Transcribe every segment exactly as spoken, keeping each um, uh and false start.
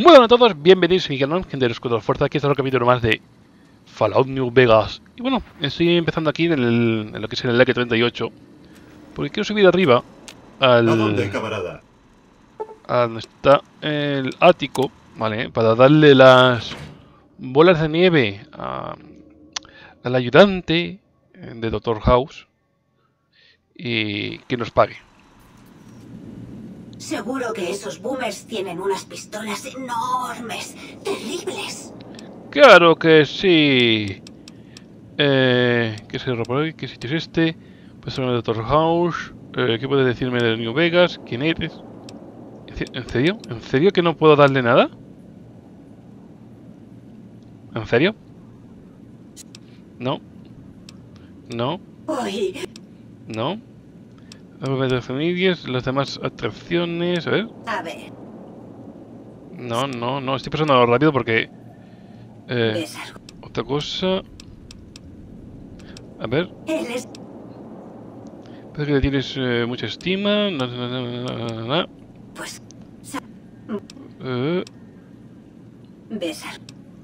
Bueno a todos, bienvenidos a mi canal, gente de los Escudos de Fuerza. Aquí está el capítulo más de Fallout New Vegas. Y bueno, estoy empezando aquí en, el, en lo que es el L treinta y ocho, porque quiero subir arriba al... ¿A dónde, camarada? A donde está el ático, ¿vale? Para darle las bolas de nieve a, al ayudante de Doctor House y que nos pague. Seguro que esos boomers tienen unas pistolas enormes, terribles. Claro que sí. Eh, ¿Qué se por ¿Qué sitio es este? Persona de Doctor House. Eh, ¿Qué puedes decirme de New Vegas? ¿Quién eres? ¿En serio? ¿En serio que no puedo darle nada? ¿En serio? No. No. Uy. No. Los de familias, las demás atracciones. A ver. A ver. No, no, no. Estoy pasando rápido porque. Eh, ¿Ves algo? otra cosa. A ver. Él es... Parece que le tienes eh, mucha estima. No, no, no, no, no, no. Pues... Eh, ¿Ves algo?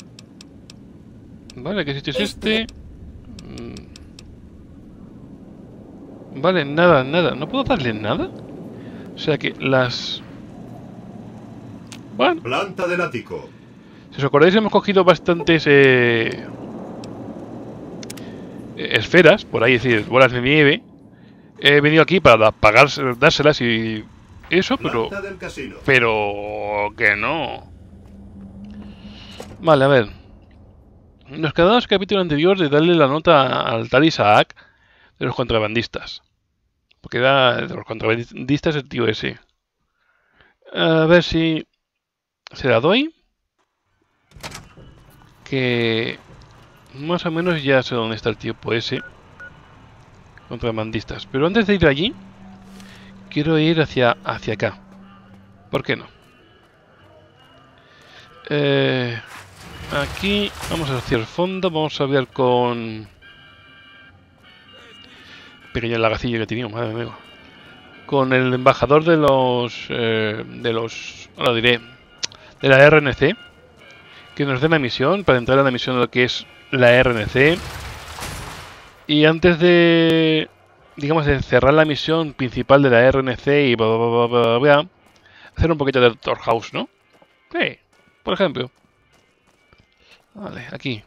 vale, ¿qué sitio es este? Mm. Vale, nada, nada. ¿No puedo darle nada? O sea que las... Bueno. Planta del ático. Si os acordáis, hemos cogido bastantes eh, esferas, por ahí, es decir, bolas de nieve. He venido aquí para pagar, dárselas y eso, pero... Planta del casino. Pero... que no. Vale, a ver. Nos quedamos el capítulo anterior de darle la nota al tal Isaac de los contrabandistas. Porque era de los contrabandistas el tío ese. A ver si... se la doy. Que... más o menos ya sé dónde está el tipo ese. Contrabandistas. Pero antes de ir allí, quiero ir hacia, hacia acá. ¿Por qué no? Eh, aquí vamos hacia el fondo. Vamos a ver con... pequeño lagacillo que teníamos, madre mía. Con el embajador de los... Eh, de los... ahora diré... de la R N C. Que nos dé la misión, para entrar a la misión de lo que es la R N C. Y antes de... digamos, de cerrar la misión principal de la R N C y... bla, bla, bla, bla, bla, hacer un poquito de Doctor House, ¿no? Sí, por ejemplo. Vale, aquí.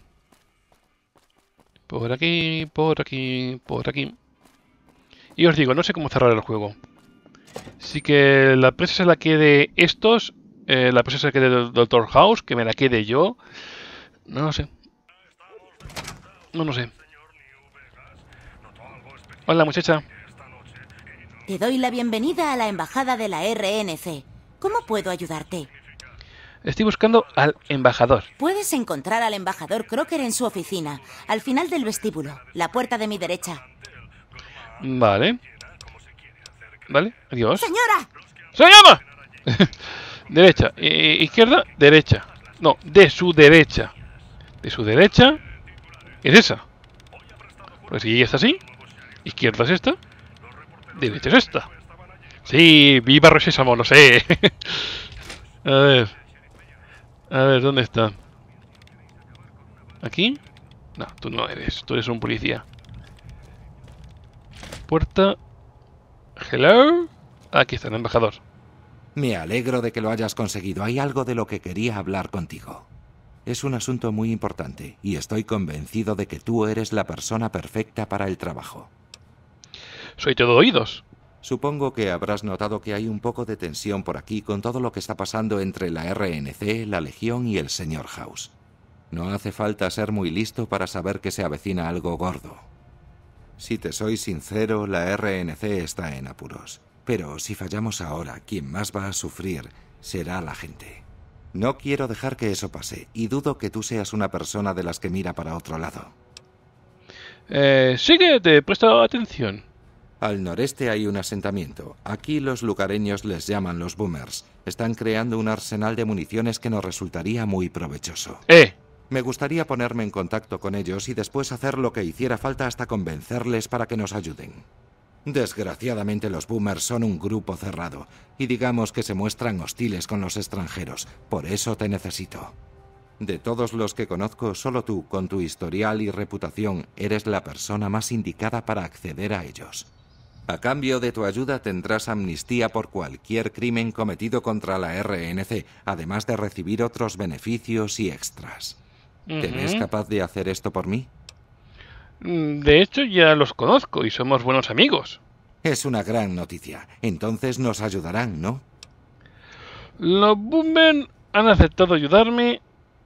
Por aquí, por aquí, por aquí. Y os digo, no sé cómo cerrar el juego. Así que la presa se la quede estos. Eh, la presa se la quede Doctor House. Que me la quede yo. No lo sé. No lo sé. Hola, muchacha. Te doy la bienvenida a la embajada de la R N C. ¿Cómo puedo ayudarte? Estoy buscando al embajador. Puedes encontrar al embajador Crocker en su oficina, al final del vestíbulo, la puerta de mi derecha. Vale. Vale, adiós. ¡Señora! ¡Se llama! Derecha, eh, izquierda, derecha. No, de su derecha. De su derecha es esa. Pues si ella está así, izquierda es esta, derecha es esta. Sí, viva Rosésamo, lo sé. A ver. A ver, ¿dónde está? ¿Aquí? No, tú no eres, tú eres un policía. Puerta. Hello. Aquí está el embajador. Me alegro de que lo hayas conseguido. Hay algo de lo que quería hablar contigo. Es un asunto muy importante y estoy convencido de que tú eres la persona perfecta para el trabajo. Soy todo oídos. Supongo que habrás notado que hay un poco de tensión por aquí con todo lo que está pasando entre la R N C, la Legión y el señor House. No hace falta ser muy listo para saber que se avecina algo gordo. Si te soy sincero, la R N C está en apuros. Pero si fallamos ahora, quien más va a sufrir será la gente. No quiero dejar que eso pase, y dudo que tú seas una persona de las que mira para otro lado. Eh, sí que te he prestado atención. Al noreste hay un asentamiento. Aquí los lugareños les llaman los boomers. Están creando un arsenal de municiones que nos resultaría muy provechoso. ¡Eh! Me gustaría ponerme en contacto con ellos y después hacer lo que hiciera falta hasta convencerles para que nos ayuden. Desgraciadamente los boomers son un grupo cerrado, y digamos que se muestran hostiles con los extranjeros. Por eso te necesito. De todos los que conozco, solo tú, con tu historial y reputación, eres la persona más indicada para acceder a ellos. A cambio de tu ayuda tendrás amnistía por cualquier crimen cometido contra la R N C, además de recibir otros beneficios y extras. Uh-huh. ¿Te ves capaz de hacer esto por mí? De hecho, ya los conozco y somos buenos amigos. Es una gran noticia. Entonces nos ayudarán, ¿no? Los Boomers han aceptado ayudarme.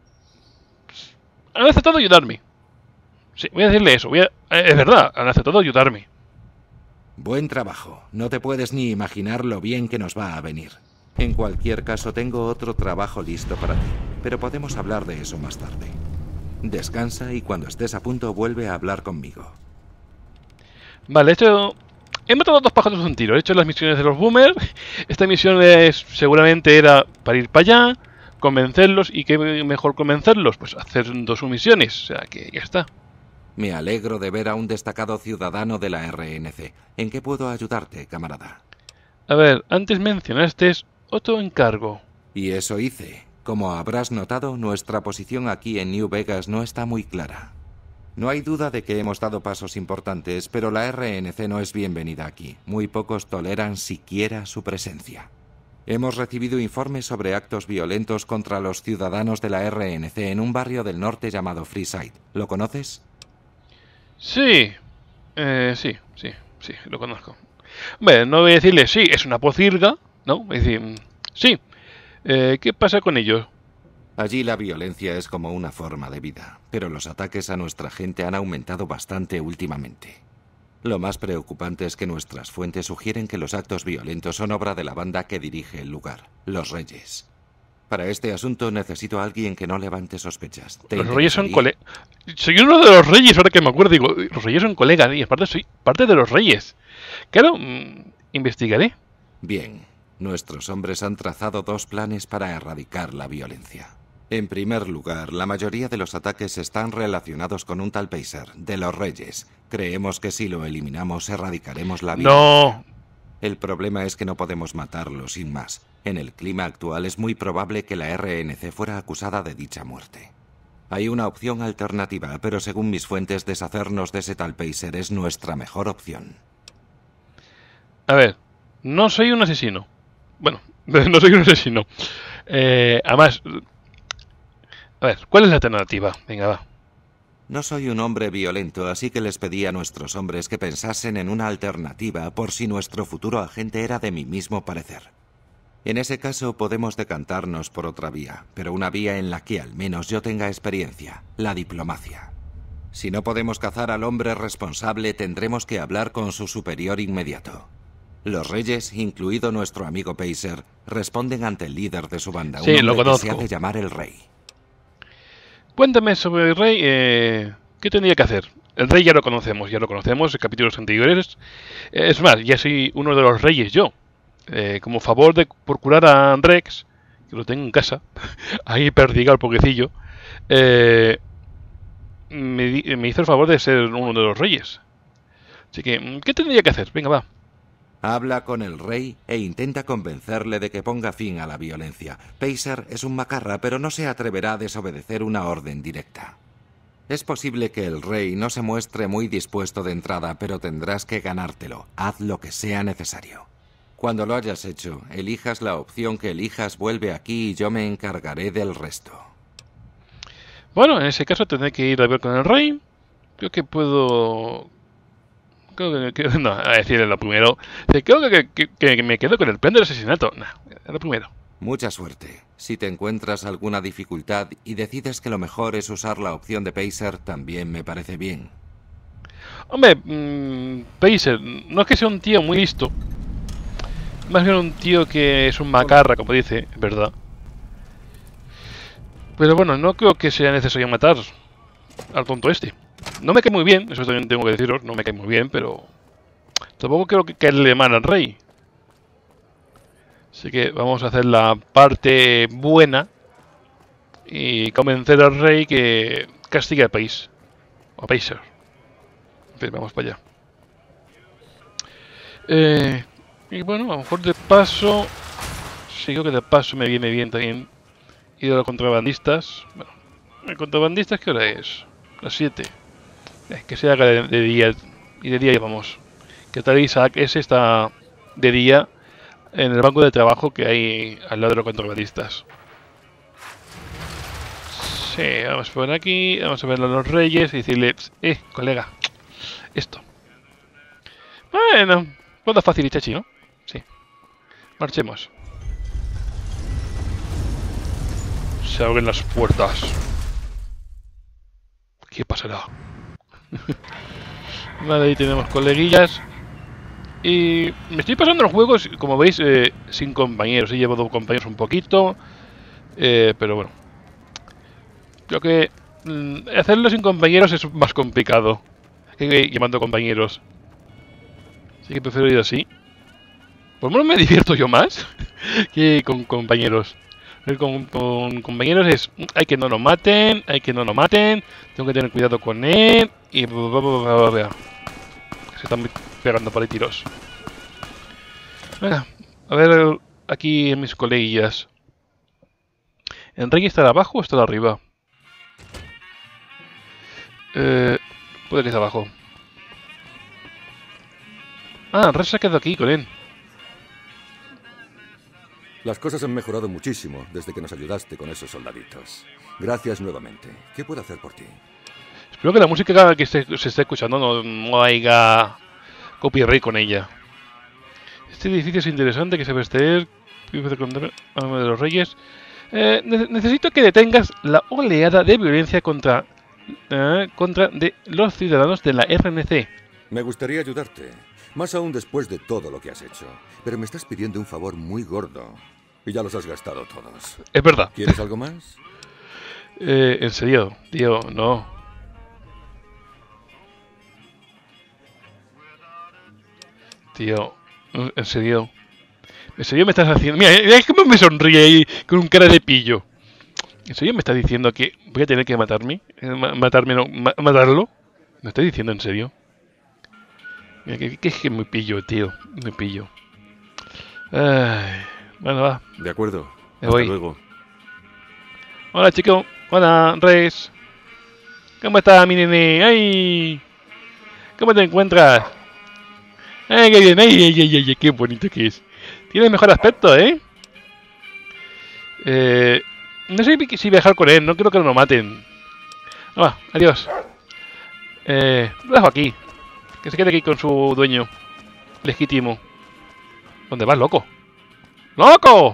Han aceptado ayudarme. Sí, voy a decirle eso. Voy a... Es verdad, han aceptado ayudarme. Buen trabajo. No te puedes ni imaginar lo bien que nos va a venir. En cualquier caso, tengo otro trabajo listo para ti, pero podemos hablar de eso más tarde. Descansa y cuando estés a punto vuelve a hablar conmigo. Vale, esto... He matado dos pájaros de un tiro. He hecho las misiones de los Boomers. Esta misión es, seguramente era para ir para allá, convencerlos. ¿Y qué mejor convencerlos? Pues hacer dos misiones. O sea, que ya está. Me alegro de ver a un destacado ciudadano de la R N C. ¿En qué puedo ayudarte, camarada? A ver, antes mencionaste otro encargo. Y eso hice. Como habrás notado, nuestra posición aquí en New Vegas no está muy clara. No hay duda de que hemos dado pasos importantes, pero la R N C no es bienvenida aquí. Muy pocos toleran siquiera su presencia. Hemos recibido informes sobre actos violentos contra los ciudadanos de la R N C en un barrio del norte llamado Freeside. ¿Lo conoces? Sí, eh, sí, sí, sí, lo conozco. Bueno, no voy a decirle sí, es una pocilga, ¿no? Es decir, sí. Eh, ¿Qué pasa con ellos? Allí la violencia es como una forma de vida, pero los ataques a nuestra gente han aumentado bastante últimamente. Lo más preocupante es que nuestras fuentes sugieren que los actos violentos son obra de la banda que dirige el lugar, los Reyes. Para este asunto necesito a alguien que no levante sospechas. Los Reyes son colegas. Soy uno de los Reyes, ahora que me acuerdo. Digo, los Reyes son colegas y aparte soy parte de los Reyes. Claro, mmm, investigaré. Bien, nuestros hombres han trazado dos planes para erradicar la violencia. En primer lugar, la mayoría de los ataques están relacionados con un tal Pacer, de los Reyes. Creemos que si lo eliminamos, erradicaremos la violencia. No. El problema es que no podemos matarlo sin más. En el clima actual es muy probable que la R N C fuera acusada de dicha muerte. Hay una opción alternativa, pero según mis fuentes, deshacernos de ese tal Pacer es nuestra mejor opción. A ver, no soy un asesino. Bueno, no soy un asesino. Eh, además... A ver, ¿cuál es la alternativa? Venga, va. No soy un hombre violento, así que les pedí a nuestros hombres que pensasen en una alternativa por si nuestro futuro agente era de mi mismo parecer. En ese caso podemos decantarnos por otra vía, pero una vía en la que al menos yo tenga experiencia, la diplomacia. Si no podemos cazar al hombre responsable, tendremos que hablar con su superior inmediato. Los Reyes, incluido nuestro amigo Pacer, responden ante el líder de su banda, sí, un hombre lo conozco. que se hace llamar el Rey. Cuéntame sobre el Rey, eh, ¿qué tendría que hacer? El Rey ya lo conocemos, ya lo conocemos en capítulos anteriores. Eh, es más, ya soy uno de los Reyes yo. Eh, como favor de por curar a Andrex, que lo tengo en casa, ahí perdigado el pobrecillo, eh, me, di, me hizo el favor de ser uno de los Reyes. Así que, ¿qué tendría que hacer? Venga, va. Habla con el Rey e intenta convencerle de que ponga fin a la violencia. Pacer es un macarra, pero no se atreverá a desobedecer una orden directa. Es posible que el Rey no se muestre muy dispuesto de entrada, pero tendrás que ganártelo. Haz lo que sea necesario. Cuando lo hayas hecho, elijas la opción que elijas, vuelve aquí y yo me encargaré del resto. Bueno, en ese caso tendré que ir a ver con el Rey. Creo que puedo... Creo que, que, no, a decirle lo primero. Creo que, que, que me quedo con el plan del asesinato. No, lo primero. Mucha suerte. Si te encuentras alguna dificultad y decides que lo mejor es usar la opción de Pacer, también me parece bien. Hombre, mmm, Pacer, no es que sea un tío muy listo. Más bien un tío que es un macarra, como dice, es verdad. Pero bueno, no creo que sea necesario matar al tonto este. No me cae muy bien, eso también tengo que deciros, no me cae muy bien, pero tampoco creo que caerle mal al Rey. Así que vamos a hacer la parte buena y convencer al Rey que castigue al país. O a Pacer. En fin, vamos para allá. Eh, y bueno, a lo mejor de paso... Sí, creo que de paso me viene bien también ir a los contrabandistas. Bueno, ¿el contrabandistas qué hora es? Las siete. Eh, que se haga de, de día. Y de día ya vamos. Que tal Isaac ese está de día en el banco de trabajo que hay al lado de los contrabandistas. Sí, vamos por aquí, vamos a ver a los reyes y decirle, eh, colega, esto. Bueno, todo fácil y chachi, ¿no? Sí. Marchemos. Se abren las puertas. ¿Qué pasará? Vale, ahí tenemos coleguillas. Y me estoy pasando los juegos, como veis, eh, sin compañeros. He llevado compañeros un poquito. Eh, pero bueno. Creo que mmm, hacerlo sin compañeros es más complicado que llamando compañeros. Así que prefiero ir así. Por lo menos me divierto yo más que con compañeros. Con, con compañeros es... Hay que no lo maten, hay que no lo maten. Tengo que tener cuidado con él. Y... Se están pegando por ahí tiros. Venga, a ver aquí en mis coleguillas. ¿Enrique está abajo o está arriba? Eh, puede que esté abajo. Ah, Red se ha quedado aquí con él. Las cosas han mejorado muchísimo desde que nos ayudaste con esos soldaditos. Gracias nuevamente. ¿Qué puedo hacer por ti? Espero que la música que se, se esté escuchando no, no haya copyright con ella. Este edificio es interesante, que se ve este de los Reyes. Eh, necesito que detengas la oleada de violencia contra, eh, contra de los ciudadanos de la R N C. Me gustaría ayudarte, más aún después de todo lo que has hecho. Pero me estás pidiendo un favor muy gordo y ya los has gastado todos. Es verdad. ¿Quieres algo más? Eh, en serio, tío, no. Tío, en serio. En serio me estás haciendo... Mira, es como me sonríe ahí con un cara de pillo. ¿En serio me estás diciendo que voy a tener que matarme? ¿Matarme no? Ma ¿Matarlo? ¿Me estás diciendo en serio? Mira, que, que es que me pillo, tío. Me pillo. Ay, bueno, va. De acuerdo. Me Hasta voy. luego. Hola, chico. Hola, Reyes. ¿Cómo está mi nene? ¡Ay! ¿Cómo te encuentras? ¡Ay, qué bien! ¡Ay, ay, ay, ay! ¡Qué bonito que es! Tiene mejor aspecto, ¿eh? Eh... No sé si viajar con él. No creo que lo maten. Va, adiós. Eh... Lo dejo aquí. Que se quede aquí con su dueño legítimo. ¿Dónde vas, loco? ¡Loco!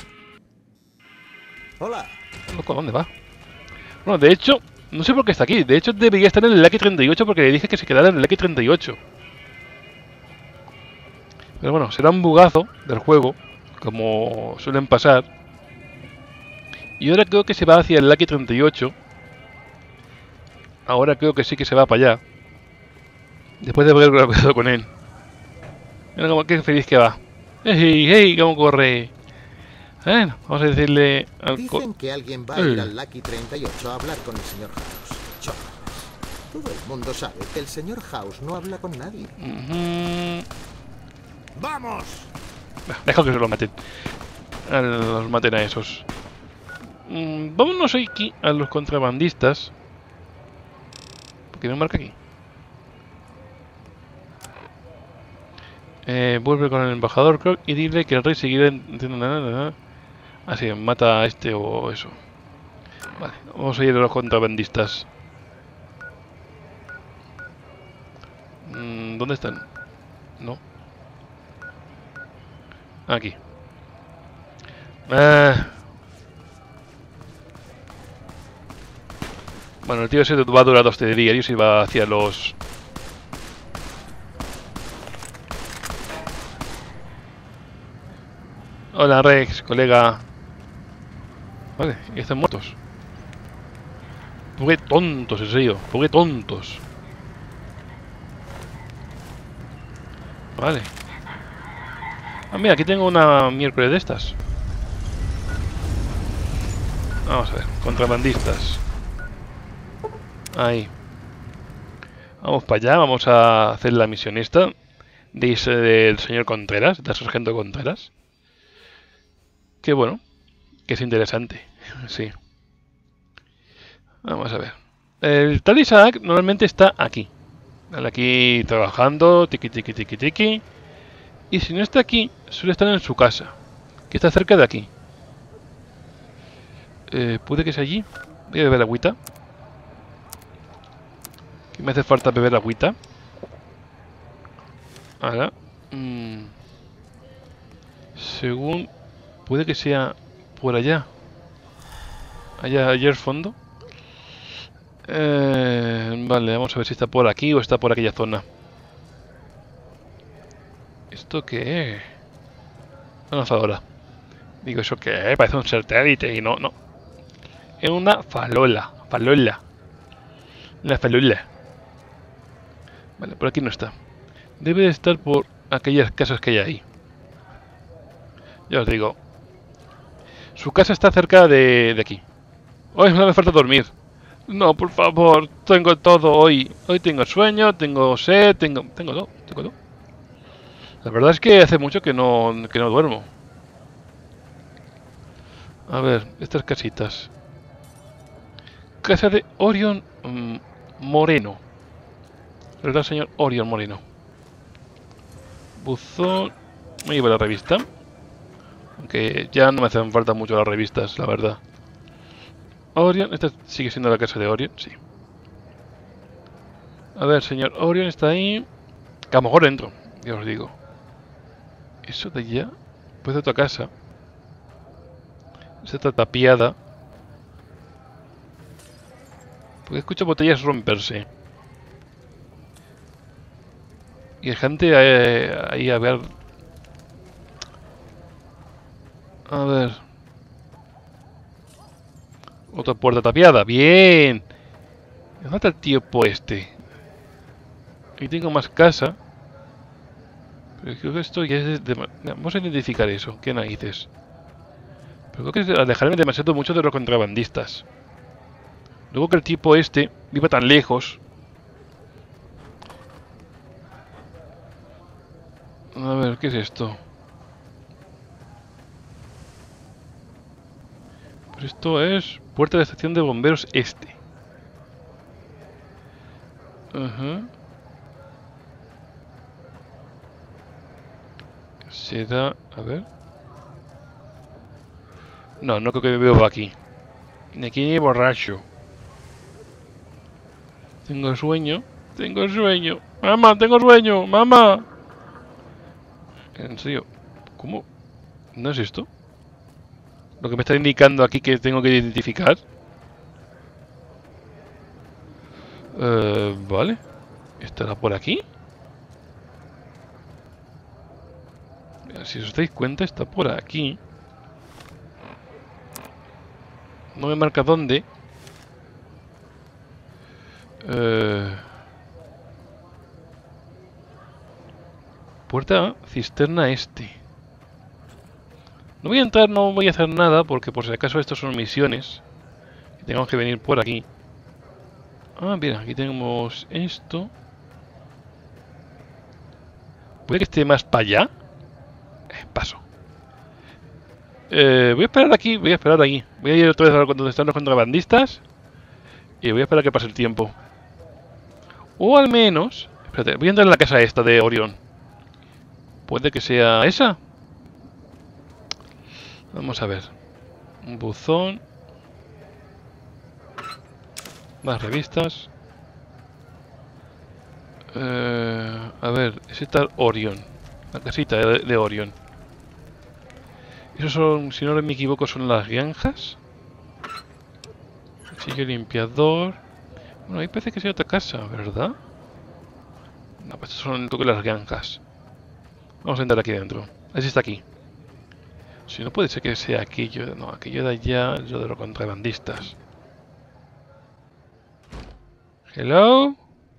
Hola. ¿Loco? ¿Dónde va? Bueno, de hecho, no sé por qué está aquí. De hecho, debería estar en el Lucky treinta y ocho porque le dije que se quedara en el Lucky treinta y ocho. Pero bueno, será un bugazo del juego, como suelen pasar. Y ahora creo que se va hacia el Lucky treinta y ocho. Ahora creo que sí que se va para allá. Después de haber grabado con él. Mira como qué feliz que va. ¡Hey, hey! ¿Cómo corre? Bueno, vamos a decirle al... Dicen que alguien va a ir al Lucky treinta y ocho a hablar con el señor House. Chorros. Todo el mundo sabe que el señor House no habla con nadie. Uh-huh. ¡Vamos! Deja que se lo maten. A los maten a esos. Mm, vámonos aquí a los contrabandistas. ¿Por qué no marca aquí? Eh, vuelve con el embajador Croc y dile que el rey seguirá nada. Así, mata a este o eso. Vale, vamos a ir a los contrabandistas. Mm, ¿Dónde están? No. Aquí. Ah. Bueno, el tío ese va a durar dos diarios y va hacia los... Hola Rex, colega. Vale, ya están muertos. ¿Por qué tontos, en serio? ¿Por qué tontos? Vale. Ah, mira, aquí tengo una miércoles de estas. Vamos a ver, contrabandistas. Ahí. Vamos para allá, vamos a hacer la misión esta de ese del señor Contreras, del sargento Contreras. Que bueno, que es interesante, sí. Vamos a ver. El tal Isaac normalmente está aquí. Aquí trabajando, tiki tiki tiki tiki. Y si no está aquí, suele estar en su casa, que está cerca de aquí. Eh, ¿Puede que sea allí? Voy a beber agüita. Que me hace falta beber agüita. Ahora. Mmm, según... Puede que sea por allá. Allá, allá al fondo. Eh, vale, vamos a ver si está por aquí o está por aquella zona. ¿Esto qué es? Una lanzadora. Digo, ¿eso qué es? Parece un satélite y no, no. Es una falola. Falola. La falola. Vale, por aquí no está. Debe de estar por aquellas casas que hay ahí. Ya os digo. Su casa está cerca de, de aquí. Hoy me hace falta dormir. No, por favor, tengo todo hoy. Hoy tengo sueño, tengo sed, tengo... Tengo todo, tengo todo. La verdad es que hace mucho que no, que no duermo. A ver, estas casitas. Casa de Orion mmm, Moreno. ¿Verdad, señor Orion Moreno? Buzón... Me llevo la revista. Aunque ya no me hacen falta mucho las revistas, la verdad. Orion, esta sigue siendo la casa de Orion, sí. A ver, señor Orion está ahí. Que a lo mejor entro, ya os digo. Eso de allá, pues de otra casa. Esta está tapiada. Porque escucho botellas romperse. Y hay gente eh, ahí a ver. A ver. Otra puerta tapiada. ¡Bien! ¿Dónde está el tío este? Aquí tengo más casa. Pero creo que esto ya es de... Vamos a identificar eso. ¿Qué narices? Pero creo que es de alejarme demasiado mucho de los contrabandistas. Luego que el tipo este viva tan lejos. A ver, ¿qué es esto? Pues esto es puerta de estación de bomberos este. Ajá. Será... A ver... No, no creo que me veo aquí. Ni aquí ni borracho. Tengo sueño. Tengo sueño. Mamá, tengo sueño. Mamá. En serio. ¿Cómo? ¿No es esto? Lo que me está indicando aquí que tengo que identificar. Eh, vale. ¿Estará por aquí? Si os dais cuenta, está por aquí. No me marca dónde. Eh... Puerta cisterna este. No voy a entrar, no voy a hacer nada, porque por si acaso estos son misiones. Y tenemos que venir por aquí. Ah, mira, aquí tenemos esto. ¿Puede que esté más para allá? Eh, paso. Eh, voy a esperar aquí, voy a esperar aquí. Voy a ir otra vez a donde están los contrabandistas. Y voy a esperar a que pase el tiempo. O al menos... Espérate, voy a entrar en la casa esta de Orión. ¿Puede que sea esa? Vamos a ver. Un buzón. Más revistas. Eh, a ver, es esta Orión. La casita de, de Orión. Esos son, si no me equivoco, son las granjas. Sigue limpiador. Bueno, ahí parece que sea otra casa, ¿verdad? No, pues estos son todas las granjas. Vamos a entrar aquí dentro. Así está aquí. Si no puede ser que sea aquello. No, aquello de allá es lo de los contrabandistas. Hello.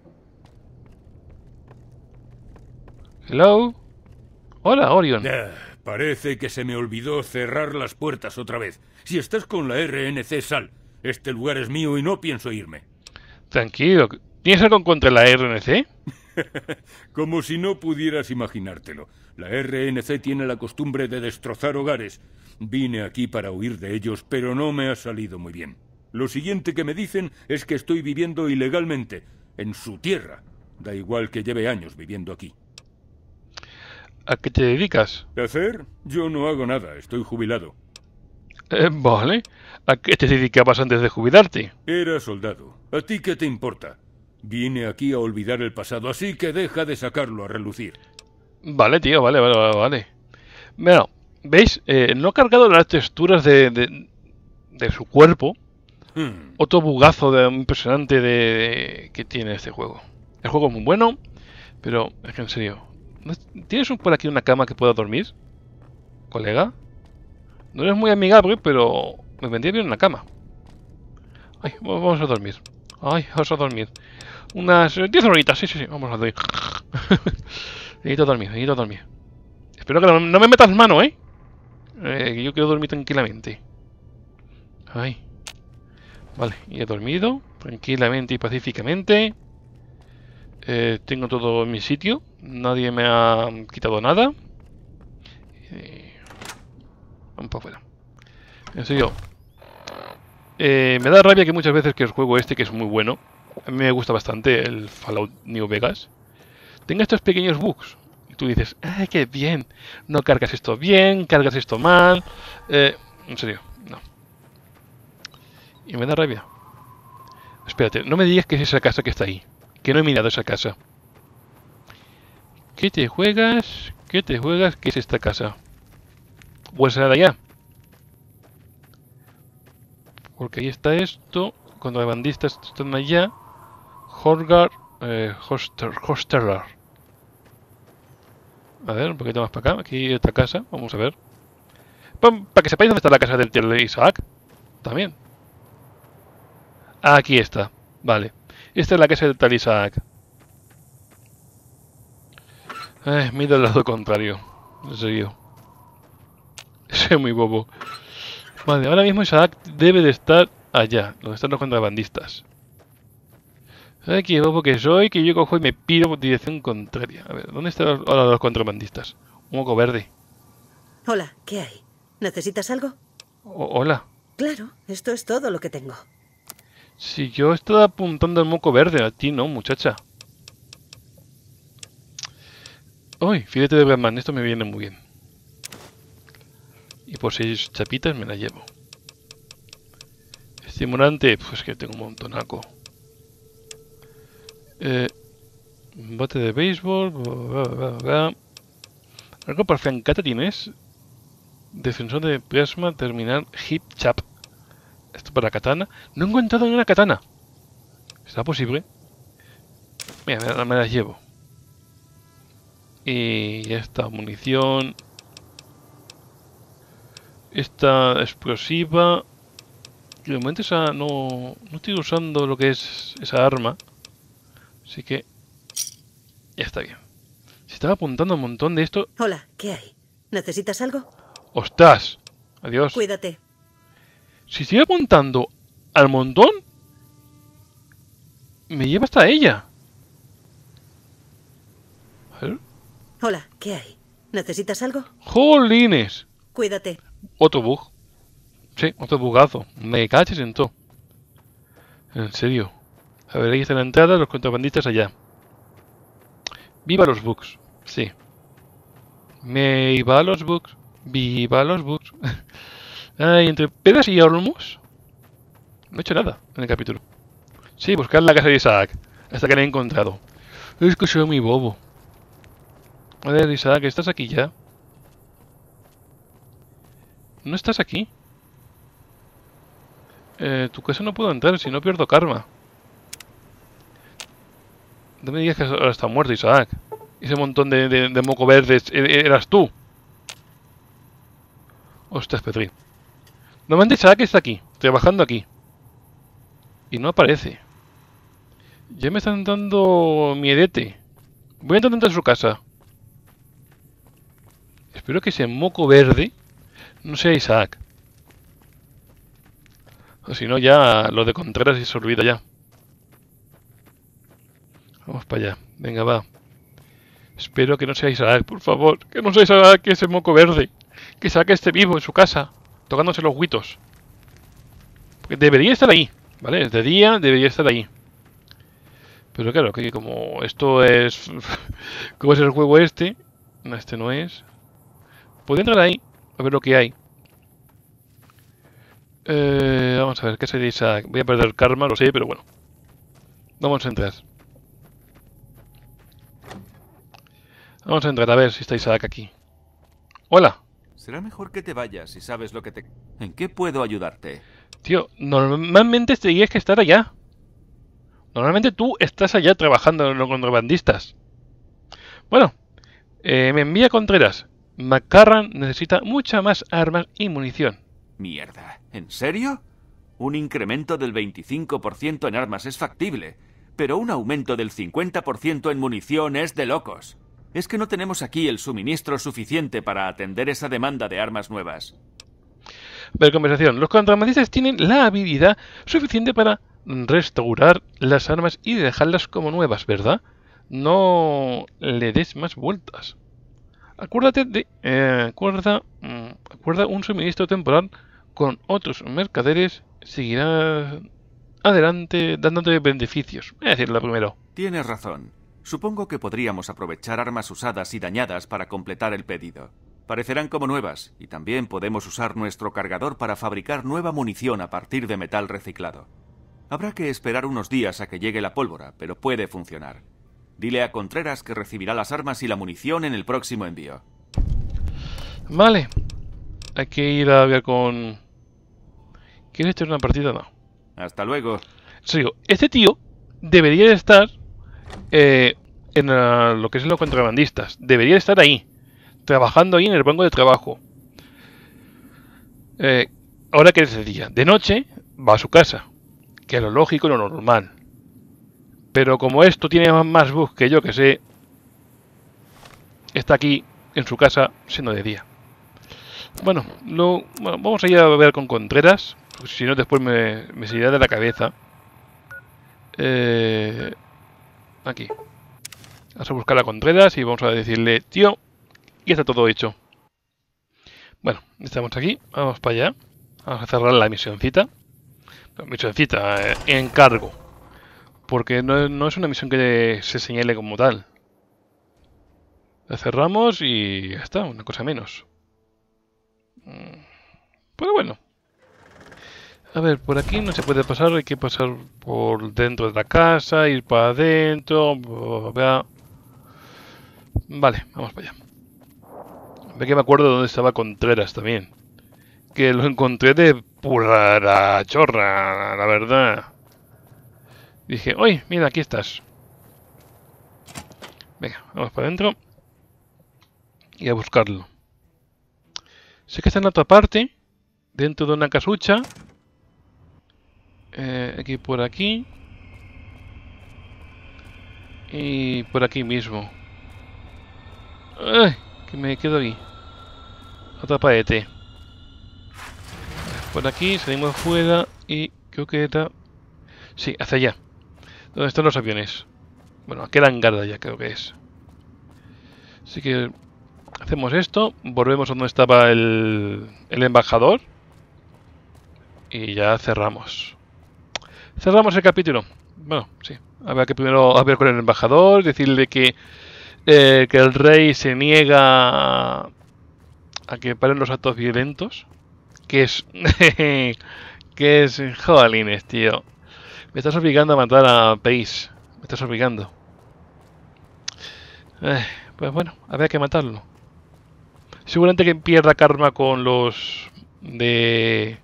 Hello. Hola, Orion. Ah, parece que se me olvidó cerrar las puertas otra vez. Si estás con la R N C, sal. Este lugar es mío y no pienso irme. Tranquilo. ¿Tienes algo contra la R N C? Como si no pudieras imaginártelo. La R N C tiene la costumbre de destrozar hogares. Vine aquí para huir de ellos, pero no me ha salido muy bien. Lo siguiente que me dicen es que estoy viviendo ilegalmente, en su tierra. Da igual que lleve años viviendo aquí. ¿A qué te dedicas? ¿De hacer? Yo no hago nada, estoy jubilado. Eh, vale. ¿A qué te dedicabas antes de jubilarte? Era soldado. ¿A ti qué te importa? Vine aquí a olvidar el pasado, así que deja de sacarlo a relucir. Vale, tío, vale, vale, vale. vale. Bueno, ¿veis? Eh, no he cargado las texturas de, de, de su cuerpo. Hmm. Otro bugazo de, impresionante de, de, que tiene este juego. El juego es muy bueno, pero es que en serio, ¿no ¿tienes un, por aquí una cama que pueda dormir, colega? No eres muy amigable, pero me vendría bien una cama. Ay, vamos a dormir. Ay, vamos a dormir. Unas diez horitas, sí, sí, sí, vamos a dormir. necesito dormir, necesito dormir. Espero que no, no me metas mano, ¿eh? ¿eh? Que yo quiero dormir tranquilamente. Ay. Vale, y he dormido tranquilamente y pacíficamente. Eh, tengo todo en mi sitio. Nadie me ha quitado nada. Eh, vamos para afuera. En serio. Eh, me da rabia que muchas veces que el juego este, que es muy bueno, a mí me gusta bastante, el Fallout New Vegas, tenga estos pequeños bugs. Y tú dices, ¡ay, qué bien! No cargas esto bien, cargas esto mal. Eh, en serio, no. Y me da rabia. Espérate, no me digas que es esa casa que está ahí. Que no he mirado esa casa. ¿Qué te juegas? ¿Qué te juegas? ¿Qué es esta casa? ¿O será de allá? Porque ahí está esto. Cuando los bandistas están allá. Horgar. Eh, Hoster, Hosterar. A ver, un poquito más para acá. Aquí hay otra casa. Vamos a ver. Para que sepáis dónde está la casa del tío de Isaac. También. Aquí está. Vale. Esta es la casa del tal Isaac. Eh, mira el lado contrario. En serio. Soy muy bobo. Vale, ahora mismo Isaac debe de estar allá, donde están los contrabandistas. Ay, qué bobo que soy, que yo cojo y me piro por dirección contraria. A ver, ¿dónde están ahora los contrabandistas? Un moco verde. Hola, ¿qué hay? ¿Necesitas algo? O hola. Claro, esto es todo lo que tengo. Si yo estaba apuntando al moco verde, a ti no, muchacha. Uy, filete de Batman, esto me viene muy bien. Y por seis chapitas me la llevo. Estimulante, pues que tengo un montonaco. Eh, bote de béisbol. Bla, bla, bla, bla. Algo para Francata tienes. Defensor de plasma, terminal, hip chap. Esto para katana. No he encontrado ni una katana. ¿Será posible? Mira, me, me las llevo. Y ya está, munición. Esta explosiva. De momento esa no, no estoy usando lo que es esa arma. Así que ya está bien. Se estaba apuntando un montón de esto. Hola, ¿qué hay? ¿Necesitas algo? ¡Ostras! Adiós. Cuídate. Si estoy apuntando al montón, me lleva hasta ella. A ver. Hola, ¿qué hay? ¿Necesitas algo? ¡Jolines! Cuídate. Otro bug. Sí, otro bugazo. Me caches en todo. En serio. A ver, ahí está la entrada, los contrabandistas allá. ¡Viva los bugs! Sí. Me iba los bugs. ¡Viva los bugs! Ay, entre pedas y olmos. No he hecho nada en el capítulo. Sí, buscar la casa de Isaac. Hasta que la he encontrado. Es que soy muy bobo. A ver, Isaac, ¿estás aquí ya? ¿No estás aquí? Eh, tu casa no puedo entrar, si no pierdo karma. No me digas que ahora está muerto, Isaac. Ese montón de, de, de moco verdes, eras tú. Ostras, Petri. Normalmente Isaac está aquí, trabajando aquí. Y no aparece. Ya me están dando miedete. Voy a intentar entrar a su casa. Espero que ese moco verde no sea Isaac. O si no, ya lo de Contreras se olvida ya. Vamos para allá. Venga, va. Espero que no sea Isaac, por favor. Que no sea Isaac, que es el moco verde. Que saque este vivo en su casa, tocándose los huitos. Porque debería estar ahí, ¿vale? Es de día, debería estar ahí. Pero claro, que como esto es... ¿Cómo es el juego este? No, este no es. Puedo entrar ahí, a ver lo que hay. Eh, vamos a ver, ¿qué sería Isaac? Voy a perder karma, lo sé, pero bueno. Vamos a entrar. Vamos a entrar a ver si está Isaac aquí. Hola. Será mejor que te vayas si sabes lo que te... ¿En qué puedo ayudarte? Tío, normalmente tendrías que estar allá. Normalmente tú estás allá trabajando en los contrabandistas. Bueno, eh, me envía Contreras. McCarran necesita mucha más armas y munición. Mierda, ¿en serio? Un incremento del veinticinco por ciento en armas es factible, pero un aumento del cincuenta por ciento en munición es de locos. Es que no tenemos aquí el suministro suficiente para atender esa demanda de armas nuevas. Ver conversación. Los contrabandistas tienen la habilidad suficiente para restaurar las armas y dejarlas como nuevas, ¿verdad? No le des más vueltas. Acuérdate de... Eh, acuerda, mm, acuerda un suministro temporal con otros mercaderes seguirá adelante dándote beneficios. Voy a decirlo primero. Tienes razón. Supongo que podríamos aprovechar armas usadas y dañadas para completar el pedido. Parecerán como nuevas, y también podemos usar nuestro cargador para fabricar nueva munición a partir de metal reciclado. Habrá que esperar unos días a que llegue la pólvora, pero puede funcionar. Dile a Contreras que recibirá las armas y la munición en el próximo envío. Vale. Hay que ir a ver con... ¿Quieres tener una partida? No. Hasta luego. En serio, este tío debería estar... Eh, en uh, lo que es los contrabandistas. Debería estar ahí, trabajando ahí en el banco de trabajo. Eh, ahora que es de día, de noche va a su casa, que es lo lógico y lo normal. Pero como esto tiene más bugs que yo que sé, está aquí en su casa siendo de día. Bueno, lo, bueno vamos a ir a ver con Contreras, porque si no después me, me seguirá de la cabeza. Eh... Aquí. Vamos a buscar a Contreras y vamos a decirle, tío, y está todo hecho. Bueno, estamos aquí, vamos para allá. Vamos a cerrar la misioncita. No, misioncita, eh, encargo. Porque no, no es una misión que se señale como tal. La cerramos y ya está, una cosa menos. Pero bueno. A ver, por aquí no se puede pasar, hay que pasar por dentro de la casa, ir para adentro. Vale, vamos para allá. Ve que me acuerdo de dónde estaba Contreras también. Que lo encontré de pura chorra, la verdad. Dije, oye, mira, aquí estás. Venga, vamos para adentro. Y a buscarlo. Sé que está en otra parte, dentro de una casucha. Eh, aquí por aquí. Y por aquí mismo. ¡Ay! Que me quedo aquí. Otra paete. Por aquí salimos fuera y creo que era... Sí, hacia allá. ¿Dónde están los aviones? Bueno, aquel hangar de allá creo que es. Así que hacemos esto. Volvemos a donde estaba el, el embajador. Y ya cerramos. Cerramos el capítulo. Bueno, sí. Habrá que primero hablar con el embajador, decirle que, eh, que el rey se niega a que paren los actos violentos. Que es... que es... Jolines, tío. Me estás obligando a matar a Pace. Me estás obligando. Eh, pues bueno, habrá que matarlo. Seguramente que pierda karma con los... de...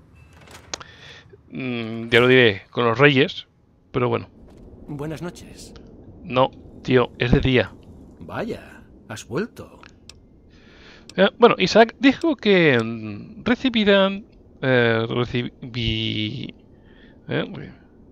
Ya lo diré, con los reyes, pero bueno. Buenas noches. No, tío, es de día. Vaya, has vuelto. Eh, bueno, Isaac dijo que mm, recibirán... Eh, recibí... Eh,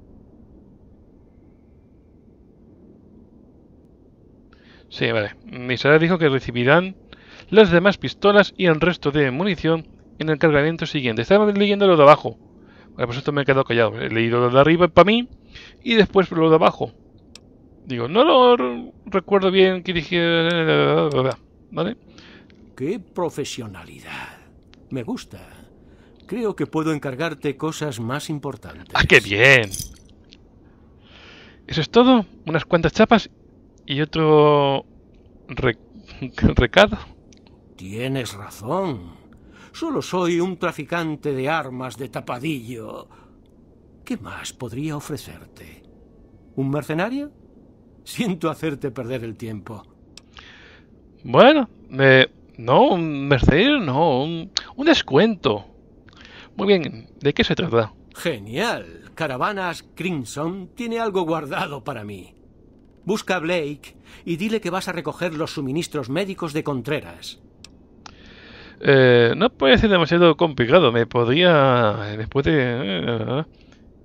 sí, vale. Isaac dijo que recibirán las demás pistolas y el resto de munición en el cargamento siguiente. Estaba leyendo lo de abajo. Bueno, pues esto me he quedado callado. He leído lo de arriba para mí y después lo de abajo. Digo, no lo recuerdo bien que dije... ¿Vale? ¡Qué profesionalidad! Me gusta. Creo que puedo encargarte cosas más importantes. ¡Ah, qué bien! Eso es todo. Unas cuantas chapas y otro... Re... recado. Tienes razón. Solo soy un traficante de armas de tapadillo. ¿Qué más podría ofrecerte? ¿Un mercenario? Siento hacerte perder el tiempo. Bueno, eh, no, un mercenario, no, un, un descuento. Muy bien, ¿de qué se trata? Genial. Caravanas Crimson tiene algo guardado para mí. Busca a Blake y dile que vas a recoger los suministros médicos de Contreras. Eh, no puede ser demasiado complicado. Me podría... Me puede... Eh,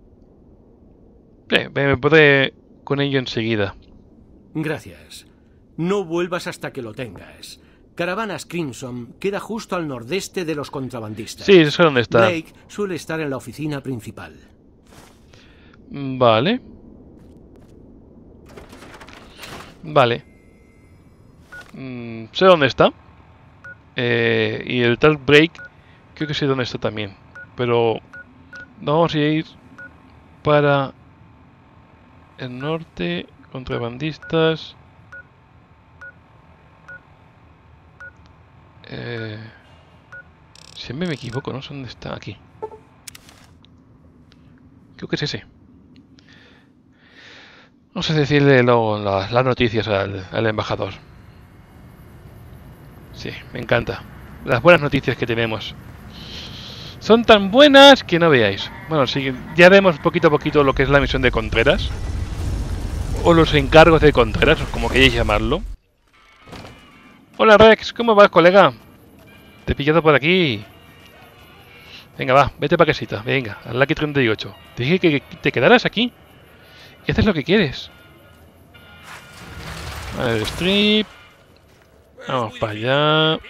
eh, me puede con ello enseguida. Gracias. No vuelvas hasta que lo tengas. Caravanas Crimson queda justo al nordeste de los contrabandistas. Sí, eso es donde está. Blake suele estar en la oficina principal. Vale. Vale. Mm, sé dónde está. Eh, y el tal Break, creo que sé dónde está también. Pero vamos a ir para el norte, contrabandistas. Eh, siempre me equivoco, no sé dónde está. Aquí. Creo que es ese. Vamos a decirle luego las, las noticias al, al embajador. Sí, me encanta. Las buenas noticias que tenemos. Son tan buenas que no veáis. Bueno, sí, ya vemos poquito a poquito lo que es la misión de Contreras. O los encargos de Contreras, como queréis llamarlo. Hola Rex, ¿cómo vas, colega? Te he pillado por aquí. Venga, va, vete pa' casita. Venga, al Lucky treinta y ocho. Te dije que te quedaras aquí. Y haces lo que quieres. Vale, el strip. Vamos para allá.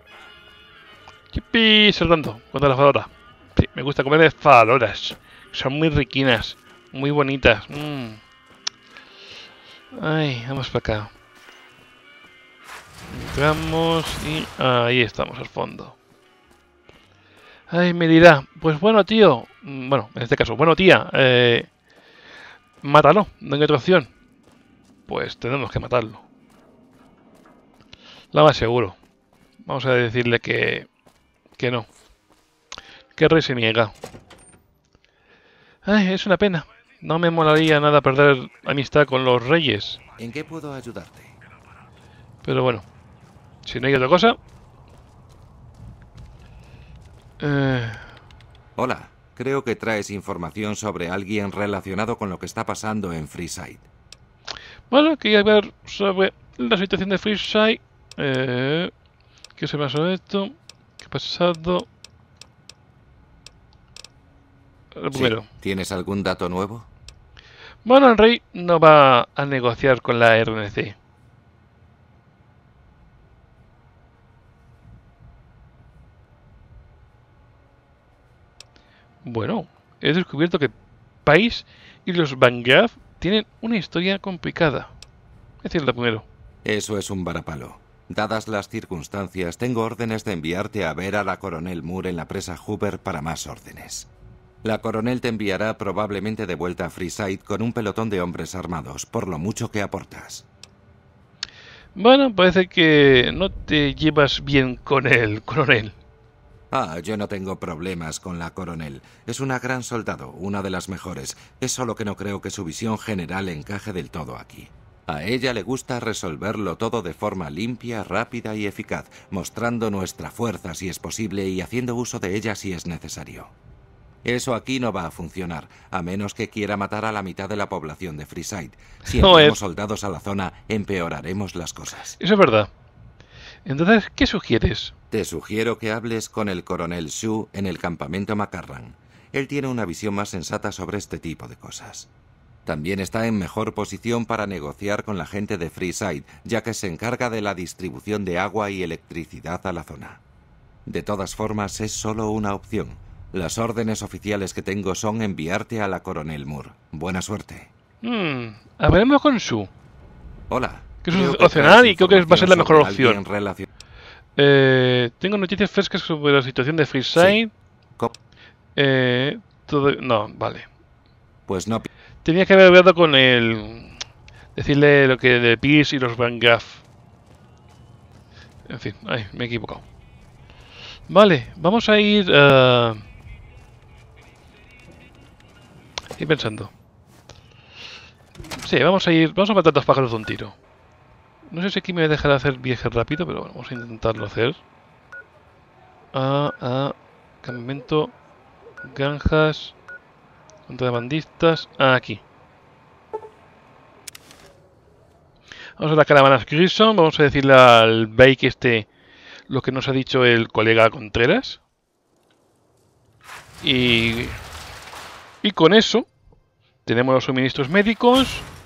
Yupi, saltando con la fadora. Sí, me gusta comer de fadoras. Son muy riquinas, muy bonitas. Mm. Ay, vamos para acá. Entramos y ahí estamos al fondo. Ay, me dirá, pues bueno, tío. Bueno, en este caso, bueno, tía. Eh, mátalo, no hay otra opción. Pues tenemos que matarlo. La más seguro. Vamos a decirle que... Que no. Que Rey se niega. Ay, es una pena. No me molaría nada perder amistad con los reyes. ¿En qué puedo ayudarte? Pero bueno. Si no hay otra cosa... Eh... Hola. Creo que traes información sobre alguien relacionado con lo que está pasando en Freeside. Bueno, quería ver sobre la situación de Freeside. Eh, ¿Qué se pasó esto? ¿Qué ha pasado? El primero. Sí. ¿Tienes algún dato nuevo? Bueno, el rey no va a negociar con la R N C. Bueno, he descubierto que País y los Vanguard tienen una historia complicada. Es decir, lo primero. Eso es un varapalo. Dadas las circunstancias, tengo órdenes de enviarte a ver a la coronel Moore en la presa Hoover para más órdenes. La coronel te enviará probablemente de vuelta a Freeside con un pelotón de hombres armados, por lo mucho que aportas. Bueno, parece que no te llevas bien con el coronel. Ah, yo no tengo problemas con la coronel. Es una gran soldado, una de las mejores. Es solo que no creo que su visión general encaje del todo aquí. A ella le gusta resolverlo todo de forma limpia, rápida y eficaz, mostrando nuestra fuerza si es posible y haciendo uso de ella si es necesario. Eso aquí no va a funcionar, a menos que quiera matar a la mitad de la población de Freeside. Si enviamos soldados a la zona, empeoraremos las cosas. Eso es verdad. Entonces, ¿qué sugieres? Te sugiero que hables con el coronel Shu en el campamento McCarran. Él tiene una visión más sensata sobre este tipo de cosas. También está en mejor posición para negociar con la gente de Freeside, ya que se encarga de la distribución de agua y electricidad a la zona. De todas formas, es solo una opción. Las órdenes oficiales que tengo son enviarte a la coronel Moore. Buena suerte. Hmm, hablaremos con Shu. Hola. Que eso es opcional y creo que va a ser la mejor opción. Relacion... Eh, tengo noticias frescas sobre la situación de Freeside. Sí. Eh, todo... No, vale. Pues no. Tenía que haber hablado con el... Decirle lo que de Pierce y los Van Graff. En fin, ay, me he equivocado. Vale, vamos a ir... Uh... Ir pensando. Sí, vamos a ir... Vamos a matar dos pájaros de un tiro. No sé si aquí me dejará hacer viaje rápido, pero bueno, vamos a intentarlo hacer. Ah, ah... Campamento... Granjas... Contrabandistas... Ah, aquí. Vamos a las caravanas Grissom. Vamos a decirle al Bake este lo que nos ha dicho el colega Contreras. Y... Y con eso tenemos los suministros médicos.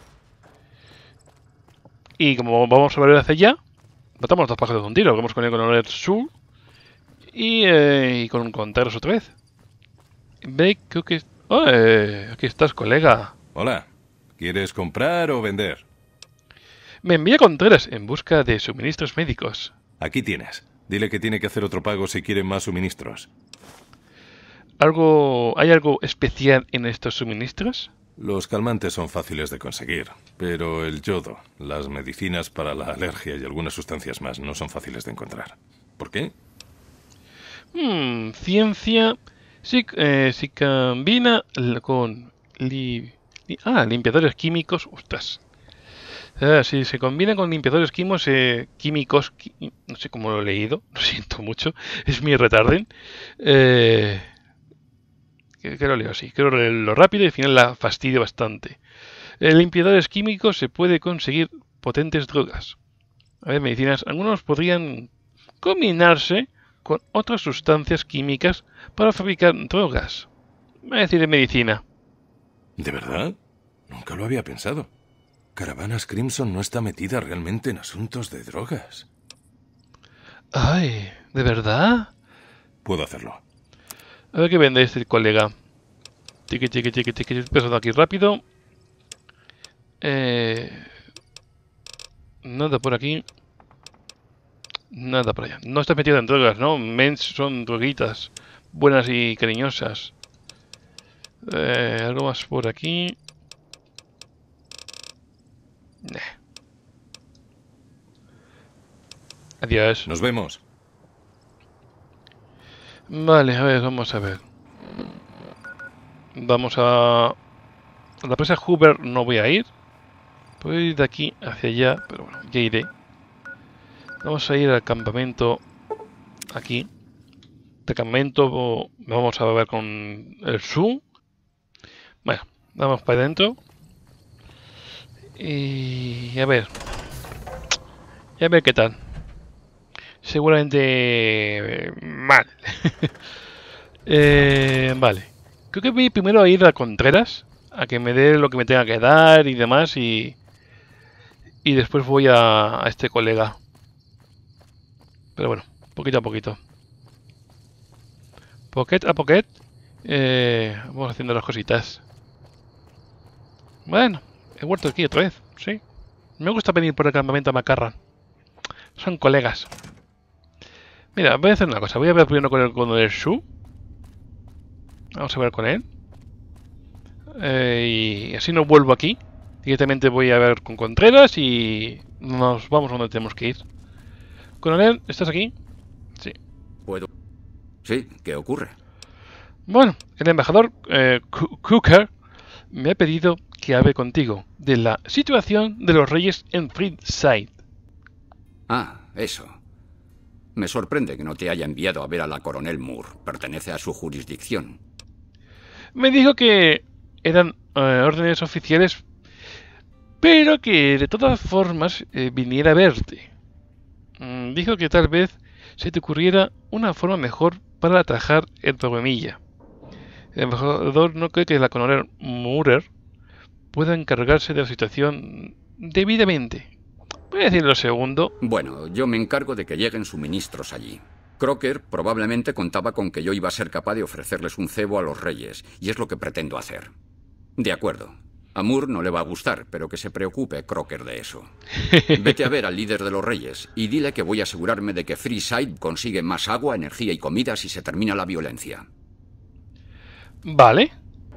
Y como vamos a ver hacia allá, matamos dos pájaros de un tiro. Vamos con el coronel Su. Y, eh, y con Contreras otra vez. Bake, creo que... Oh, eh, aquí estás, colega. Hola. ¿Quieres comprar o vender? Me envía Contreras en busca de suministros médicos. Aquí tienes. Dile que tiene que hacer otro pago si quiere más suministros. ¿Algo, ¿Hay algo especial en estos suministros? Los calmantes son fáciles de conseguir, pero el yodo, las medicinas para la alergia y algunas sustancias más no son fáciles de encontrar. ¿Por qué? Hmm, ciencia... Si, eh, si combina con... Li, li, ah, limpiadores químicos... Ostras. Ah, si se combina con limpiadores químicos, eh, químicos... Qui, no sé cómo lo he leído. Lo siento mucho. Es mi retarden. Eh... Que, que lo leo así. Quiero leerlo rápido y al final la fastidio bastante. En limpiadores químicos se puede conseguir potentes drogas. A ver, medicinas. Algunos podrían combinarse con otras sustancias químicas para fabricar drogas. Voy a decir en medicina. ¿De verdad? Nunca lo había pensado. Caravanas Crimson no está metida realmente en asuntos de drogas. Ay, ¿de verdad? Puedo hacerlo. A ver qué vende este colega. Tiqui, tiqui, tiqui, tiqui. Empezando aquí rápido. Eh... Nada por aquí. Nada por allá. No estás metido en drogas, ¿no? Mens son droguitas. Buenas y cariñosas. Eh, algo más por aquí. Nah. Adiós. Nos vemos. Vale, a ver, vamos a ver. Vamos a... A la presa Hoover no voy a ir. Puedo ir de aquí hacia allá, pero bueno, ya iré. Vamos a ir al campamento aquí. De campamento vamos a ver con el Su. Bueno, vamos para adentro. Y a ver. Y a ver qué tal. Seguramente mal. eh, vale. Creo que voy primero a ir a Contreras. A que me dé lo que me tenga que dar y demás. Y, y después voy a, a este colega. Pero bueno, poquito a poquito. Pocket a pocket. Eh, vamos haciendo las cositas. Bueno, he vuelto aquí otra vez, sí. Me gusta venir por el campamento a Macarran. Son colegas. Mira, voy a hacer una cosa. Voy a ver primero con el, con el Shu. Vamos a ver con él. Eh, y así no vuelvo aquí. Directamente voy a ver con Contreras y nos vamos a donde tenemos que ir. Coronel, ¿estás aquí? Sí. ¿Puedo? Sí, ¿qué ocurre? Bueno, el embajador eh, Cooker me ha pedido que hable contigo de la situación de los reyes en Freeside. Ah, eso. Me sorprende que no te haya enviado a ver a la coronel Moore. Pertenece a su jurisdicción. Me dijo que eran eh, órdenes oficiales, pero que de todas formas eh, viniera a verte. Mm, dijo que tal vez se te ocurriera una forma mejor para atajar el problemilla. El embajador no cree que la coronel Moore pueda encargarse de la situación debidamente. Voy a decir lo segundo. Bueno, yo me encargo de que lleguen suministros allí. Crocker probablemente contaba con que yo iba a ser capaz de ofrecerles un cebo a los reyes, y es lo que pretendo hacer. De acuerdo. A Moore no le va a gustar, pero que se preocupe Crocker de eso. Vete a ver al líder de los reyes y dile que voy a asegurarme de que Freeside consigue más agua, energía y comida si se termina la violencia. Vale.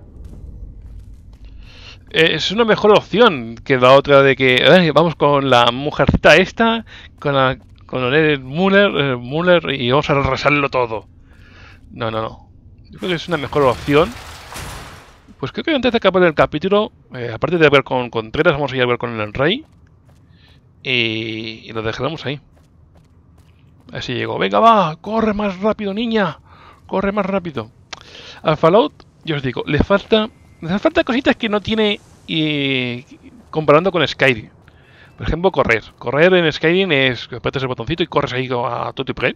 Es una mejor opción que la otra de que eh, vamos con la mujercita esta, con la coronel Muller, eh, Muller y vamos a arrasarlo todo. No, no, no. Yo creo que es una mejor opción. Pues creo que antes de acabar el capítulo, eh, aparte de ver con Contreras, vamos a ir a ver con el rey. Y, y lo dejaremos ahí. Así llegó. Venga, va, corre más rápido, niña. Corre más rápido. Al Fallout, yo os digo, le falta... Le falta cositas que no tiene y comparando con Skyrim. Por ejemplo, correr. Correr en Skyrim es que apretas el botoncito y corres ahí a todo y pre.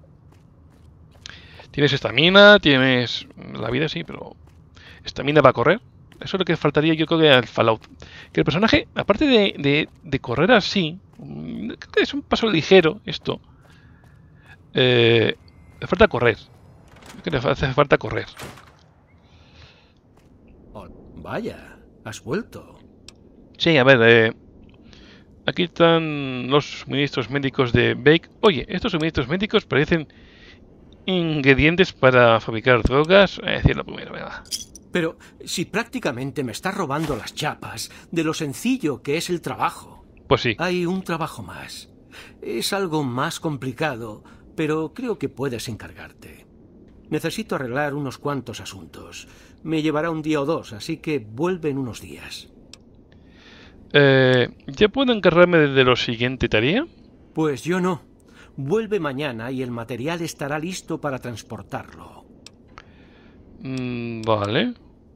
Tienes estamina, tienes la vida, sí, pero estamina va a correr. Eso es lo que faltaría, yo creo que al Fallout. Que el personaje, aparte de, de, de correr así, creo que es un paso ligero esto. Eh, le falta correr. Creo que le hace falta correr. Vaya, has vuelto. Sí, a ver, eh, aquí están los suministros médicos de Bake. Oye, estos suministros médicos parecen ingredientes para fabricar drogas. Voy a decirlo primero, venga. Pero si prácticamente me estás robando las chapas de lo sencillo que es el trabajo. Pues sí. Hay un trabajo más. Es algo más complicado, pero creo que puedes encargarte. Necesito arreglar unos cuantos asuntos. Me llevará un día o dos, así que vuelve en unos días. Eh, ¿Ya puedo encargarme de lo siguiente tarea? Pues yo no. Vuelve mañana y el material estará listo para transportarlo. Mm, vale.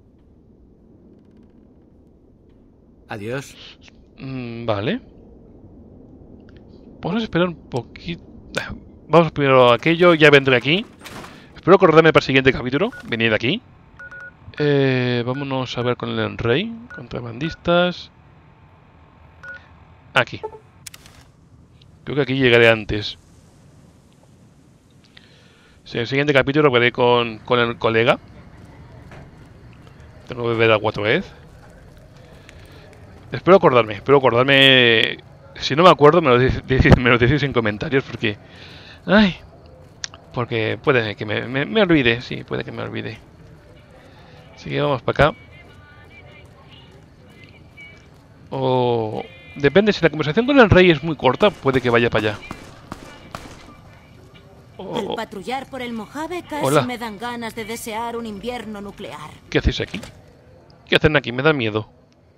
Adiós. Mm, vale. Vamos a esperar un poquito. Vamos primero a aquello, ya vendré aquí. Espero acordarme para el siguiente capítulo. Venid aquí. Eh, vámonos a ver con el rey. Contrabandistas. Aquí. Creo que aquí llegaré antes. Sí, el siguiente capítulo veré con, con el colega. Tengo que ver agua otra vez. Espero acordarme. Espero acordarme. Si no me acuerdo, me lo decís, me lo decís en comentarios porque... Ay... Porque puede que me, me, me olvide, sí, puede que me olvide. Así que vamos para acá. O... Depende, si la conversación con el rey es muy corta, puede que vaya para allá. O... Al patrullar por el Mojave casi Hola. me dan ganas de desear un invierno nuclear. ¿Qué hacéis aquí? ¿Qué hacen aquí? Me da miedo.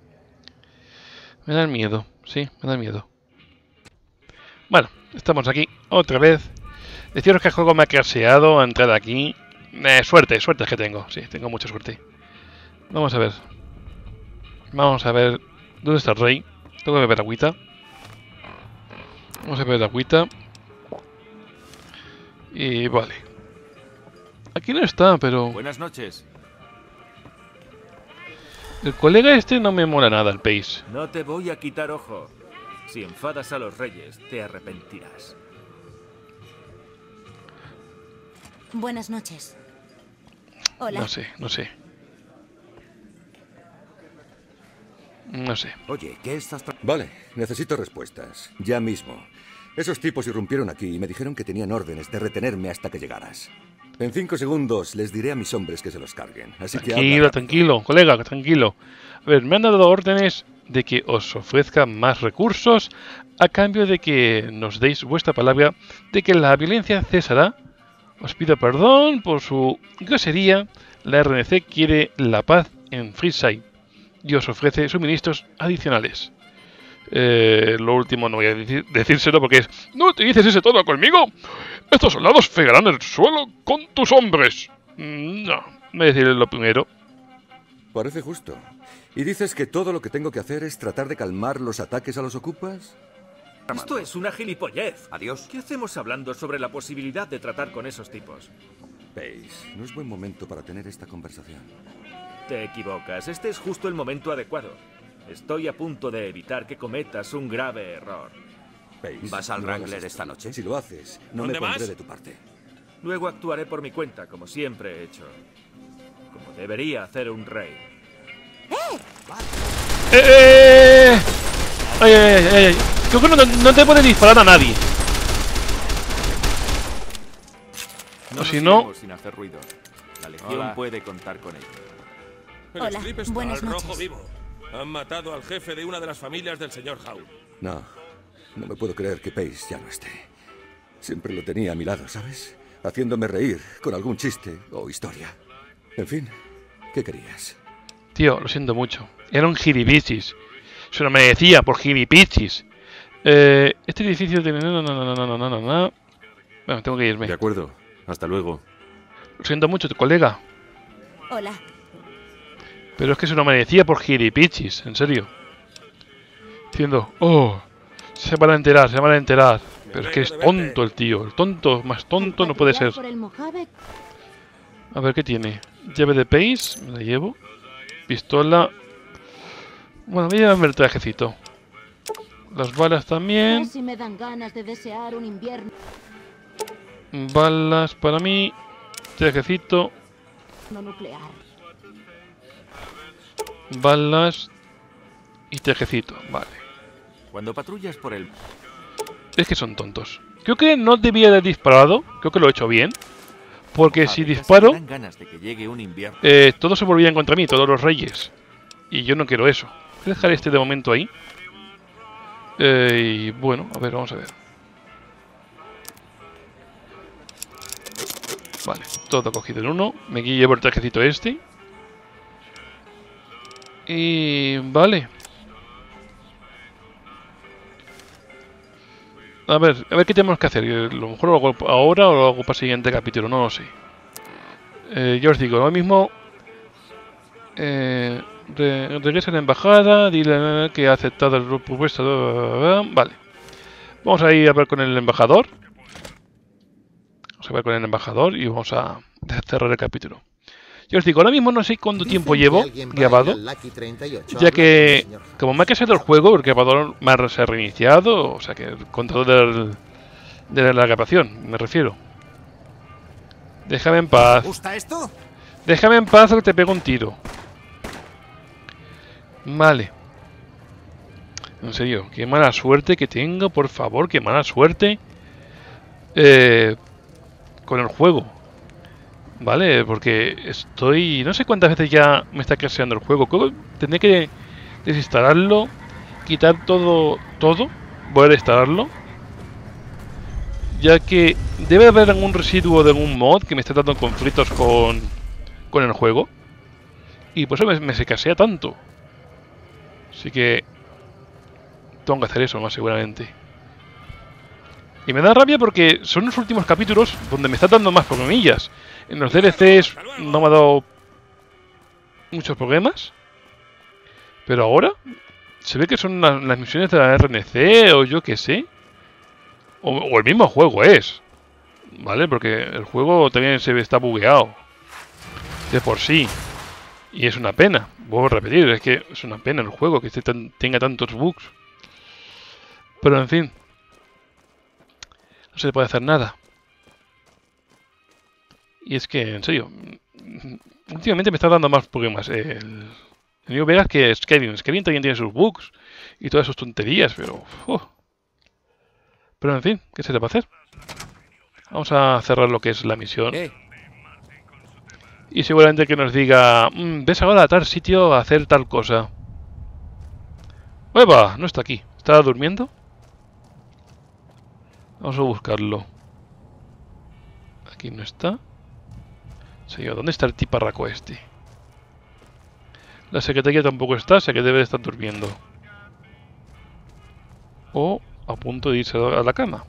Me da miedo, sí, me da miedo. Bueno, estamos aquí otra vez. Deciros que el juego me ha craseado a entrar aquí. Eh, suerte, suerte es que tengo. Sí, tengo mucha suerte. Vamos a ver. Vamos a ver. ¿Dónde está el rey? Tengo que beber agüita. Vamos a beber agüita. Y vale. Aquí no está, pero... Buenas noches. El colega este no me mola nada, el Pace. No te voy a quitar ojo. Si enfadas a los reyes, te arrepentirás. Buenas noches. Hola. No sé, no sé. No sé. Oye, ¿qué estás... Vale, necesito respuestas. Ya mismo. Esos tipos irrumpieron aquí y me dijeron que tenían órdenes de retenerme hasta que llegaras. En cinco segundos les diré a mis hombres que se los carguen. Así que Tranquilo, habla... tranquilo, colega, tranquilo. A ver, me han dado órdenes de que os ofrezca más recursos a cambio de que nos deis vuestra palabra de que la violencia cesará. Os pido perdón por su grosería. La R N C quiere la paz en Freeside y os ofrece suministros adicionales. Eh, lo último no voy a decir, decírselo porque es... ¡No te dices ese tono conmigo! Estos soldados fregarán el suelo con tus hombres. No, voy a decir lo primero. Parece justo. ¿Y dices que todo lo que tengo que hacer es tratar de calmar los ataques a los ocupas? Esto es una gilipollez. Adiós. ¿Qué hacemos hablando sobre la posibilidad de tratar con esos tipos? Pace, no es buen momento para tener esta conversación. Te equivocas. Este es justo el momento adecuado. Estoy a punto de evitar que cometas un grave error. Pace, ¿Vas al no Wrangler hagas esta esto. noche? Si lo haces, no me ¿Dónde pondré vas? de tu parte. Luego actuaré por mi cuenta, como siempre he hecho. Como debería hacer un rey. ¡Eh! ¡Eh! ¡Ay, ay, ay, ay! Creo que no, no te puede disparar a nadie. No o si no... sin hacer ruido. La legión Hola. puede contar con ello. El Hola, Strip está buenas al rojo noches. vivo. Han matado al jefe de una de las familias del señor Howe. No, no me puedo creer que Pace ya no esté. Siempre lo tenía a mi lado, ¿sabes? Haciéndome reír con algún chiste o historia. En fin, ¿qué querías? Tío, lo siento mucho. Era un gilipichis. Se lo merecía por gilipichis. Eh, este edificio tiene... No, no, no, no, no, no, no, no. Bueno, tengo que irme. De acuerdo. Hasta luego. Lo siento mucho, tu colega. Hola. Pero es que se lo merecía por gilipichis, en serio. Diciendo, oh, se van a enterar, se van a enterar. Pero es que es tonto el tío. El tonto, más tonto no puede ser. A ver, ¿qué tiene? Llave de Pace, me la llevo. Pistola. Bueno, voy a llevarme el trajecito. Las balas también. Casi me dan ganas de desear un invierno Balas para mí. Trajecito. nuclear. Balas. Y trajecito, vale. Cuando patrullas por el... Es que son tontos. Creo que no debía haber disparado. Creo que lo he hecho bien. Porque si disparo, Dan ganas de que llegue un invierno. eh, todos se volvían contra mí, todos los reyes. Y yo no quiero eso. Voy a dejar este de momento ahí. Eh, y bueno, a ver, vamos a ver. Vale, todo cogido en uno. Me llevo el trajecito este. Y vale. A ver, a ver qué tenemos que hacer. A lo mejor lo hago ahora o lo hago para el siguiente capítulo, no lo sé. Eh, yo os digo, ahora mismo... Eh, re, regresa a la embajada, dile que ha aceptado el propuesta. Vale. Vamos a ir a ver con el embajador. Vamos a ver con el embajador y vamos a cerrar el capítulo. Yo os digo, ahora mismo no sé cuánto tiempo llevo grabado, ya que como me ha casado el juego, el grabador me ha se ha reiniciado, o sea que el control del, de la grabación, me refiero. Déjame en paz. ¿Gusta esto? Déjame en paz o que te pego un tiro. Vale. En serio, qué mala suerte que tengo, por favor, qué mala suerte. Eh, con el juego. Vale, porque estoy... No sé cuántas veces ya me está crasheando el juego. Creo que tendré que desinstalarlo, quitar todo, todo, volver a instalarlo. Ya que debe haber algún residuo de algún mod que me esté dando conflictos con, con el juego. Y por eso me, me se crashea tanto. Así que tengo que hacer eso más seguramente. Y me da rabia porque son los últimos capítulos donde me está dando más problemillas. En los D L Cs no me ha dado muchos problemas. Pero ahora se ve que son las, las misiones de la R N C o yo qué sé. O, o el mismo juego es. ¿Vale? Porque el juego también se está bugueado. De por sí. Y es una pena. Vuelvo a repetir, es que es una pena el juego que este tan, tenga tantos bugs. Pero en fin. No se puede hacer nada. Y es que, en serio, últimamente me está dando más problemas el, el New Vegas que Skyrim. Skyrim también tiene sus bugs y todas sus tonterías, pero... Uh. Pero en fin, ¿qué se le va a hacer? Vamos a cerrar lo que es la misión. Eh. Y seguramente que nos diga, mmm, ves ahora a tal sitio a hacer tal cosa. ¡Ueva! No está aquí. ¿Está durmiendo? Vamos a buscarlo. Aquí no está. Señor, ¿dónde está el tiparraco este? La secretaria tampoco está, o sea que debe de estar durmiendo. O a punto de irse a la cama.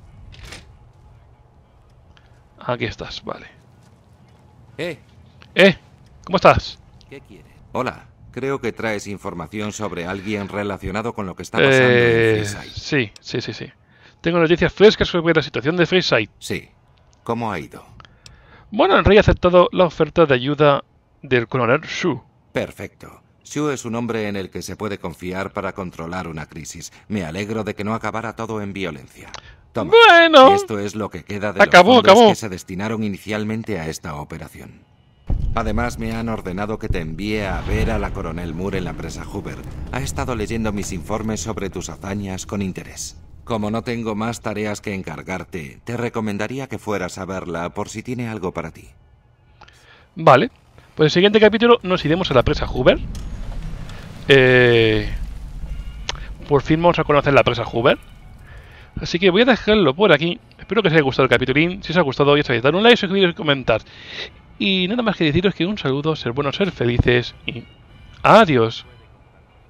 Aquí estás, vale. Eh. Eh, ¿cómo estás? ¿Qué quieres? Hola, creo que traes información sobre alguien relacionado con lo que está pasando eh, en Freeside. Sí, sí, sí, sí. Tengo noticias frescas sobre la situación de Freeside. Sí. ¿Cómo ha ido? Bueno, el rey ha aceptado la oferta de ayuda del coronel Shu. Perfecto. Shu es un hombre en el que se puede confiar para controlar una crisis. Me alegro de que no acabara todo en violencia. Toma, bueno, esto es lo que queda de acabó, los hombres acabó. que se destinaron inicialmente a esta operación. Además, me han ordenado que te envíe a ver a la coronel Moore en la presa Hoover. Ha estado leyendo mis informes sobre tus hazañas con interés. Como no tengo más tareas que encargarte, te recomendaría que fueras a verla por si tiene algo para ti. Vale. Pues el siguiente capítulo nos iremos a la presa Hoover. Eh... Por fin vamos a conocer la presa Hoover. Así que voy a dejarlo por aquí. Espero que os haya gustado el capitulín. Si os ha gustado, ya sabéis, dar un like, suscribiros y comentar. Y nada más que deciros que un saludo, ser buenos, ser felices y adiós.